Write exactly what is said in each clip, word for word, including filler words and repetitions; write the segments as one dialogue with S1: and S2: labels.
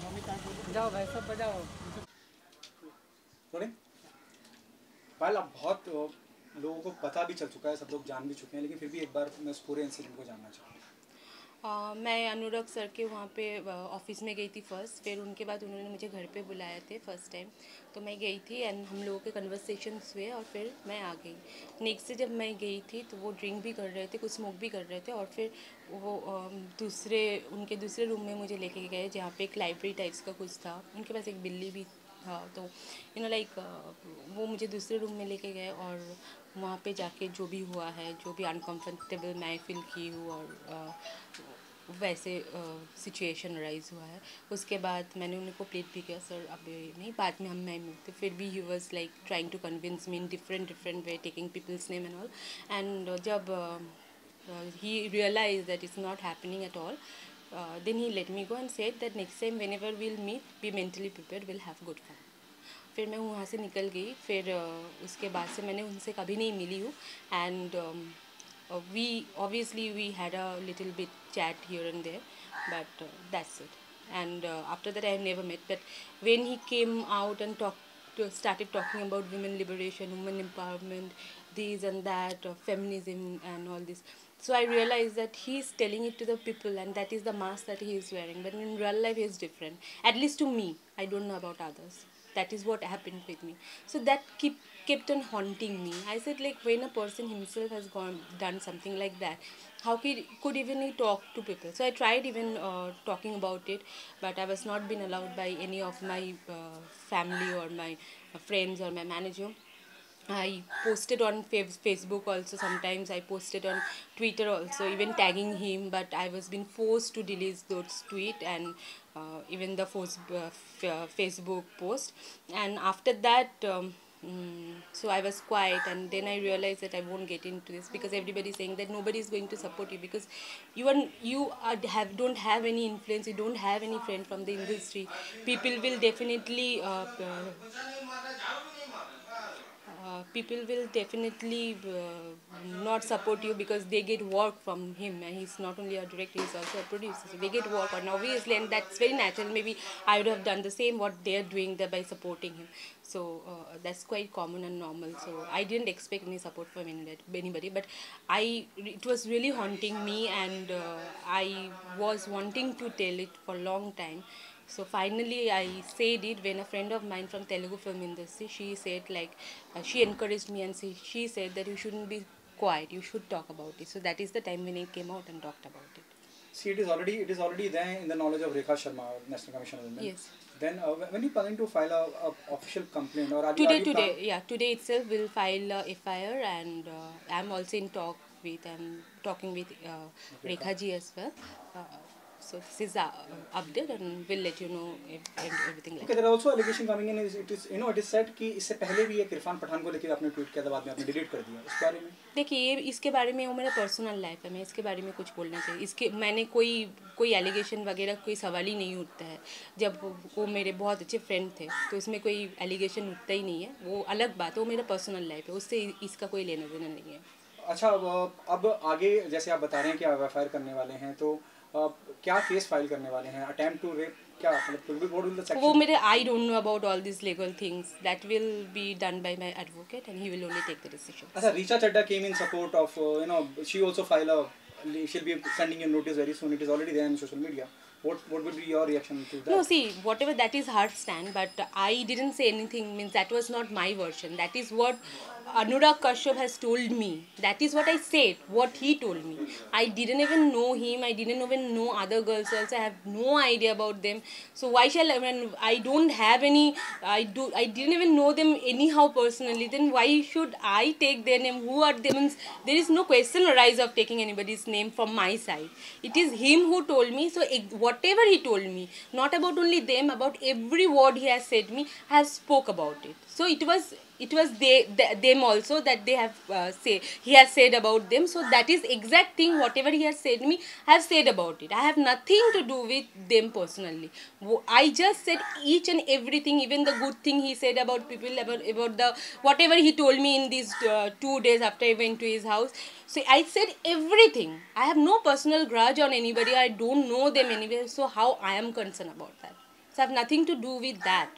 S1: जाओ भाई सब बजाओ।
S2: थोड़े पायल अब बहुत लोगों को पता भी चल चुका है, सब लोग जान भी चुके हैं, लेकिन फिर भी एक बार मैं उस पूरे इंसिडेंट को जानना चाहूँगा।
S3: Uh, मैं अनुराग सर के वहाँ पे ऑफिस में गई थी फर्स्ट, फिर उनके बाद उन्होंने मुझे घर पे बुलाए थे फर्स्ट टाइम, तो मैं गई थी एंड हम लोगों के कन्वर्सेशंस हुए और फिर मैं आ गई। नेक्स्ट डे जब मैं गई थी तो वो ड्रिंक भी कर रहे थे, कुछ स्मोक भी कर रहे थे, और फिर वो दूसरे उनके दूसरे रूम में मुझे लेके गए जहाँ पे एक लाइब्रेरी टाइप्स का कुछ था, उनके पास एक बिल्ली भी था, तो यू नो लाइक वो मुझे दूसरे रूम में लेके गए और वहाँ पे जाके जो भी हुआ है, जो भी अनकम्फर्टेबल मैं फील की हूँ और वैसे सिचुएशन राइज हुआ है, उसके बाद मैंने उनको प्लीड भी किया, सर अब नहीं, बाद में हम मैं मिलते, फिर भी he was like trying to convince me in different different way, taking people's name and all, and जब he realise that is not happening at all, then he let me go and said that next time whenever will meet be mentally prepare, will have good fun. फिर मैं वहाँ से निकल गई, फिर uh, उसके बाद से मैंने उनसे कभी नहीं मिली हूँ, and uh, we obviously we had a little bit chat here and there, but uh, that's it, and uh, after that I have never met, but when he came out and talked to, started talking about women liberation, women empowerment, this and that, uh, feminism and all this, so I realized that he is telling it to the people and that is the mask that he is wearing, but in real life he is different, at least to me. I don't know about others. That is what happened with me, so that keep kept on haunting me. I said, like, when a person himself has gone done something like that, how could, could even he talk to people? So I tried even uh, talking about it, but I was not been allowed by any of my uh, family or my uh, friends or my manager. I posted on Facebook also, sometimes I posted on Twitter also, even tagging him, but I was being forced to delete those tweets and uh, even the uh, Facebook post. And after that, um, mm, so I was quiet, and then I realized that I won't get into this because everybody is saying that nobody is going to support you because you are you are, have don't have any influence, you don't have any friend from the industry. People will definitely uh, uh, uh, people will definitely uh, not support you because they get work from him, and he's not only a director, he's also a producer, so they get work on, obviously, and that's very natural. Maybe I would have done the same what they're doing there by supporting him, so uh, that's quite common and normal. So I didn't expect any support from anybody, but I it was really haunting me, and uh, I was wanting to tell it for a long time. So finally I said it when a friend of mine from Telugu film industry, she said, like, uh, she encouraged me and she, she said that you shouldn't be quiet, you should talk about it. So that is the time when I came out and talked about it.
S2: See, it is already it is already there in the knowledge of Rekha Sharma, National Commission of Women.
S3: Yes.
S2: Then uh, when you planning to file a, a official complaint, or are
S3: today
S2: you, are you
S3: today yeah today itself we'll file a F I R, and uh, I'm also in talk with I'm talking with uh,
S2: Rekha.
S3: Rekha ji as well. Uh, so this is uh, update, and we'll let you know if, if everything.
S2: Okay,
S3: like
S2: there are also allegation coming in. It is you know it is said कि इससे पहले भी एक इरफान पठान को लेकर आपने tweet किया था, बाद में आपने डिलीट कर दिया, इस बारे में?
S3: देखिए, ये इसके बारे में वो मेरा पर्सनल लाइफ है, मैं इसके बारे में कुछ बोलना चाहिए, इसके मैंने कोई कोई एलिगेशन वगैरह कोई सवाल ही नहीं उठता है। जब वो मेरे बहुत अच्छे फ्रेंड थे तो इसमें कोई एलिगेशन उठता ही नहीं है, वो अलग बात है, वो मेरा पर्सनल लाइफ है, उससे इसका कोई लेना देना नहीं है।
S2: अच्छा, अब आगे जैसे आप बता रहे हैं कि आप एफ आई आर करने वाले हैं, तो आ, क्या केस फाइल करने वाले हैं? अटेम्प्ट टू रेप, क्या मतलब
S3: वो मेरे I don't know about all this legal things, that will be done by my advocate and he will only take the decision.
S2: अच्छा, Richa Chadha came in support of you know she also file a she'll be sending you notice very soon. It is already there in social media. What what would be your reaction to that?
S3: No, see, whatever, that is her stand, but I didn't say anything, means that was not my version. That is what Anurag Kashyap has told me. That is what I said, what he told me. I didn't even know him. I didn't even know other girls also. I have no idea about them. So why shall I, when I don't have any, I do, I didn't even know them anyhow personally. Then why should I take their name? Who are they? Means there is no question arise of taking anybody's name from my side. It is him who told me. So whatever he told me, not about only them, about every word he has said me, I have spoke about it. So it was it was they, they them also that they have uh, say he has said about them. So that is exact thing, whatever he has said me, I have said about it. I have nothing to do with them personally. I just said each and everything, even the good thing he said about people, about about the whatever he told me in these uh, two days after I went to his house. So I said everything. I have no personal grudge on anybody. I don't know them anyway, so how I am concerned about that? So I have nothing to do with that.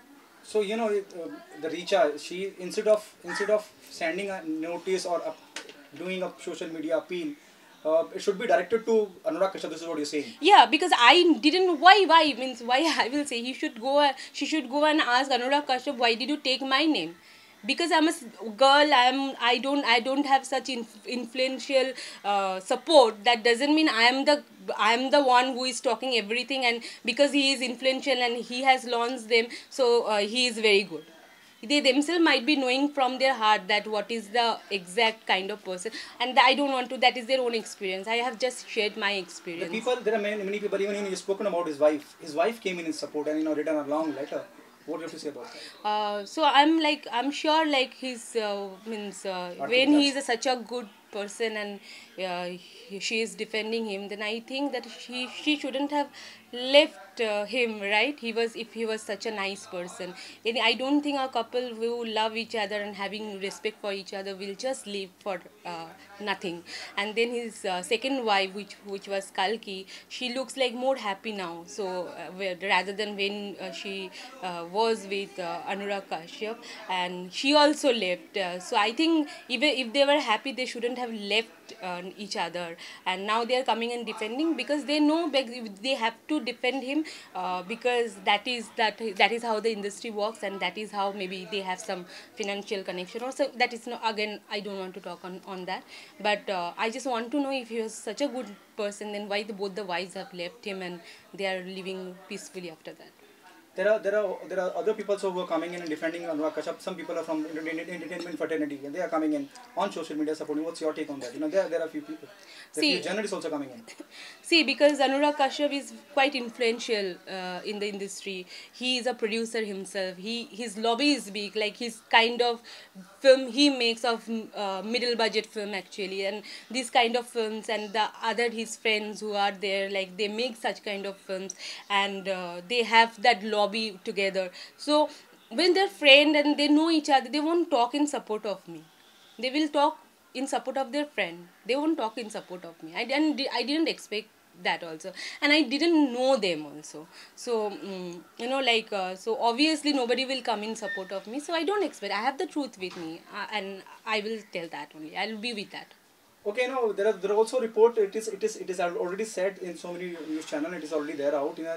S2: So you know it, uh, the Richa, she instead of instead of sending a notice or a, doing a social media appeal, uh, it should be directed to Anurag Kashyap. This is what you're saying.
S3: Yeah, because I didn't. Why? Why means why? I will say he should go. uh, She should go and ask Anurag Kashyap, why did you take my name? Because I'm a s- girl. I'm. I don't. I don't have such inf- influential uh, support. That doesn't mean I am the. I am the one who is talking everything. And because he is influential and he has launched them, so uh, he is very good. They themselves might be knowing from their heart that what is the exact kind of person, and I don't want to. That is their own experience. I have just shared my
S2: The
S3: experience.
S2: people, there are many, many people. Even you know, you've spoken about his wife. His wife came in his support and you know written a long letter. What do you have to say about that?
S3: Uh, so I'm like I'm sure like he's uh, means uh, when he is a, such a good person and uh, he, she is defending him, then I think that she she shouldn't have left uh, him, right? He was, if he was such a nice person, and I don't think a couple who love each other and having respect for each other will just live for uh, nothing. And then his uh, second wife, which which was Kalki, she looks like more happy now. So uh, where- rather than when uh, she uh, was with uh, Anurag Kashyap, and she also left. Uh, so I think even if they were happy, they shouldn't have left uh, each other. And now they are coming and defending because they know bec- they have to defend him uh, because that is that that is how the industry works, and that is how maybe they have some financial connection or so. That is no, again, I don't want to talk on on that. But uh, I just want to know, if he was such a good person, then why the, both the wives have left him and they are living peacefully after that.
S2: There are there are there are other people also who are coming in and defending Anurag Kashyap. Some people are from entertainment entertainment fraternity and they are coming in on social media supporting. What's your take on that? You know, there there are few people, there are
S3: See,
S2: few journalists also coming in.
S3: See, because Anurag Kashyap is quite influential uh, in the industry. He is a producer himself. He his lobby is big. Like his kind of film he makes of uh, middle budget film actually, and these kind of films, and the other his friends who are there, like they make such kind of films, and uh, they have that lobby together. So when they're friend and they know each other, they won't talk in support of me. They will talk in support of their friend. They won't talk in support of me. I didn't I didn't expect that also, and I didn't know them also. So mm, you know, like uh, so obviously nobody will come in support of me. So I don't expect. I have the truth with me, uh, and I will tell that only. I'll be with that.
S2: Okay, now there are there are also report. It is it is it is already said in so many news channel. It is already there out. You know,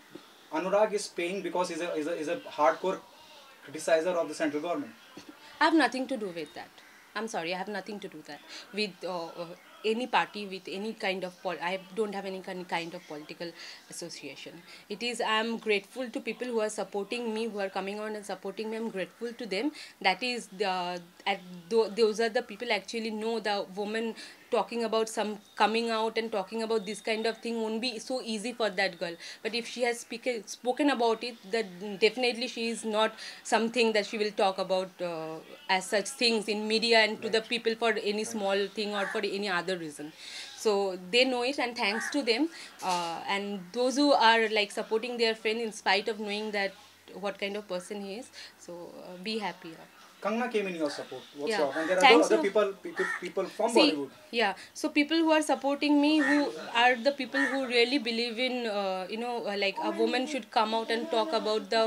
S2: Anurag is paying because he's a is a is a hardcore criticizer of the central government.
S3: I have nothing to do with that. I'm sorry, I have nothing to do that with uh, uh, any party, with any kind of pol. I don't have any kind kind of political association. It is, I'm grateful to people who are supporting me, who are coming on and supporting me. I'm grateful to them. That is the at tho- those are the people actually know the woman talking about some coming out and talking about this kind of thing won't be so easy for that girl. But if she has speak, spoken about it, that definitely she is not something that she will talk about uh, as such things in media and to the people for any small thing or for any other reason. So they know it, and thanks to them, uh, and those who are like supporting their friend in spite of knowing that what kind of person he is. So uh, be happy. Yeah.
S2: Kangna came in your support. What's
S3: Yeah.
S2: your and there are
S3: Thanks
S2: other
S3: to-
S2: people people people from
S3: See,
S2: Bollywood.
S3: yeah. So people who are supporting me, who are the people who really believe in, uh, you know, uh, like a woman should come out and talk about the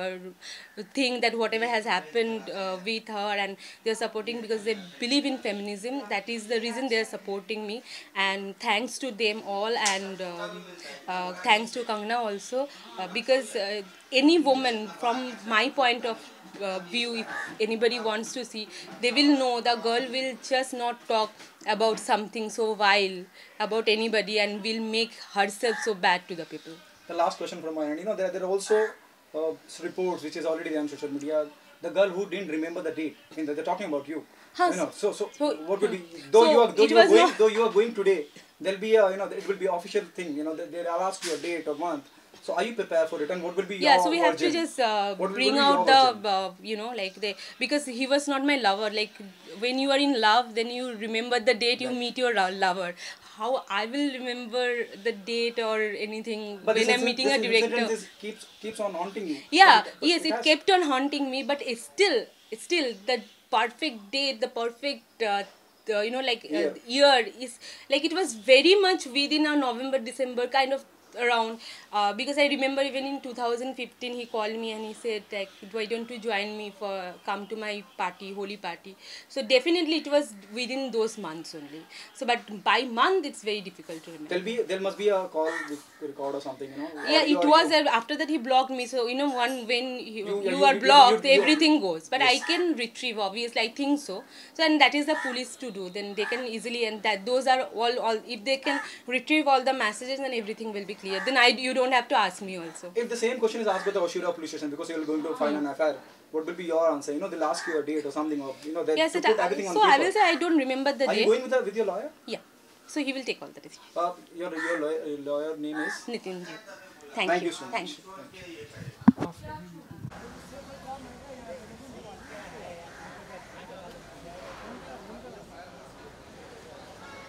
S3: uh, thing that whatever has happened uh, with her, and they're supporting because they believe in feminism. That is the reason they're supporting me, and thanks to them all, and um, uh, thanks to Kangna also, uh, because uh, any woman from my point of uh, view, if anybody wants to see, they will know the girl will just not talk about something so vile about anybody and will make herself so bad to the people.
S2: The last question from my end. You know, there, there are also uh, reports which is already there on social media. The girl who didn't remember the date. I mean, they're talking about you.
S3: Huh,
S2: You know, so so,
S3: so-
S2: what will be though
S3: so
S2: you are though
S3: it
S2: you are
S3: was
S2: going
S3: not-
S2: though you are going today. There'll be a you know it will be official thing. You know, they, they'll ask you a date or month. So are you prepared for it? And what will be
S3: Yeah,
S2: your
S3: so we have to
S2: version?
S3: just uh,
S2: What will-
S3: bring
S2: what will be your
S3: out
S2: version?
S3: the uh, you know, like they, because he was not my lover. Like when you are in love, then you remember the date you
S2: Right.
S3: meet your lo- lover. How I will remember the date or anything
S2: But
S3: when
S2: this
S3: I'm
S2: incident,
S3: meeting
S2: this
S3: a director?
S2: incident is, keeps keeps on haunting you.
S3: Yeah,
S2: But it, but
S3: yes, it
S2: has-
S3: kept on haunting me, but it's still, it's still the perfect date, the perfect uh, the, you know, like uh,
S2: Yeah.
S3: year is like it was very much within a November December kind of around uh, because I remember even in two thousand fifteen he called me and he said like, why don't you join me for come to my party, holy party. So definitely it was within those months only. So but by month it's very difficult to remember.
S2: There'll be there must be a call with record or something, you know.
S3: Yeah,
S2: Or you
S3: it
S2: are-
S3: was uh, after that he blocked me. So you know, one when you,
S2: You-
S3: you,
S2: you-
S3: are
S2: you-
S3: blocked,
S2: you- you-
S3: everything goes. But
S2: Yes.
S3: I can retrieve, obviously, I think so. So and that is the police to do. Then they can easily, and that those are all all. If they can retrieve all the messages, then everything will be clear. Then I you don't have to ask me also.
S2: If the same question is asked by the Oshira police station because you're going to file an F I R, what will be your answer? You know, they'll ask you a date or something, or you know, they
S3: Yes,
S2: to
S3: it,
S2: put everything on
S3: so
S2: paper.
S3: I will say I don't remember the
S2: Are you
S3: date.
S2: going with, the, with your lawyer?
S3: Yeah, so he will take all the decisions.
S2: Uh, your your lawyer, lawyer name is.
S3: Nitin ji, thank,
S2: Thank
S3: you.
S2: you so much.
S3: Thank you.
S2: Thank you.